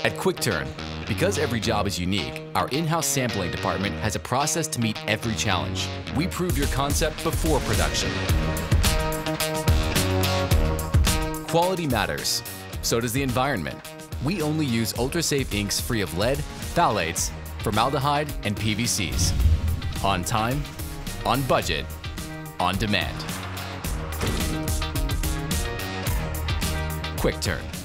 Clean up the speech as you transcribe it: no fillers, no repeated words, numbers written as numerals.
At Quikturn, because every job is unique, our in-house sampling department has a process to meet every challenge. We prove your concept before production. Quality matters. So does the environment. We only use ultra-safe inks free of lead, phthalates, formaldehyde, and PVCs. On time, on budget, on demand. Quikturn.